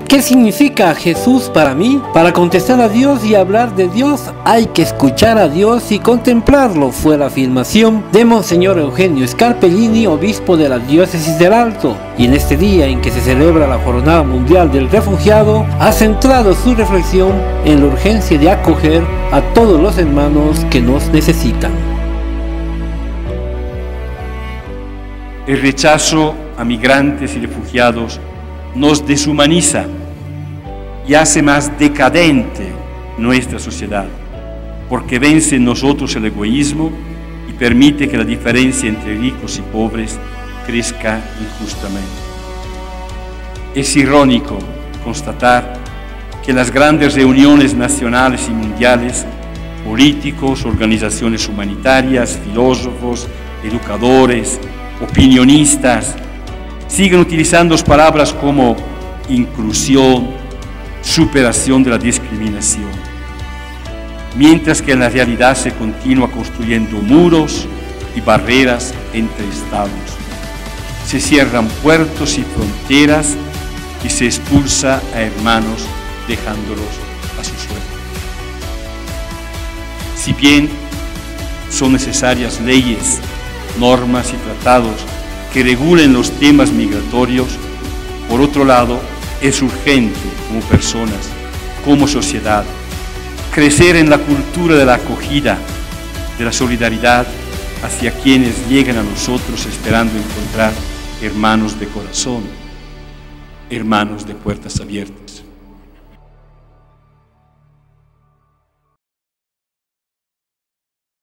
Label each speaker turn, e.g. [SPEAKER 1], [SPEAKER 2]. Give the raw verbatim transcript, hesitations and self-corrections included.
[SPEAKER 1] ¿Qué significa Jesús para mí? Para contestar a Dios y hablar de Dios hay que escuchar a Dios y contemplarlo, fue la afirmación de Monseñor Eugenio Scarpellini, obispo de la diócesis del Alto, y en este día en que se celebra la Jornada Mundial del Refugiado, ha centrado su reflexión en la urgencia de acoger a todos los hermanos que nos necesitan.
[SPEAKER 2] El rechazo a migrantes y refugiados nos deshumaniza y hace más decadente nuestra sociedad, porque vence en nosotros el egoísmo y permite que la diferencia entre ricos y pobres crezca injustamente. Es irónico constatar que las grandes reuniones nacionales y mundiales, políticos, organizaciones humanitarias, filósofos, educadores, opinionistas, siguen utilizando palabras como inclusión, superación de la discriminación, mientras que en la realidad se continúa construyendo muros y barreras entre estados. Se cierran puertos y fronteras y se expulsa a hermanos dejándolos a su suerte. Si bien son necesarias leyes, normas y tratados que regulen los temas migratorios, por otro lado, es urgente como personas, como sociedad, crecer en la cultura de la acogida, de la solidaridad hacia quienes llegan a nosotros esperando encontrar hermanos de corazón, hermanos de puertas abiertas.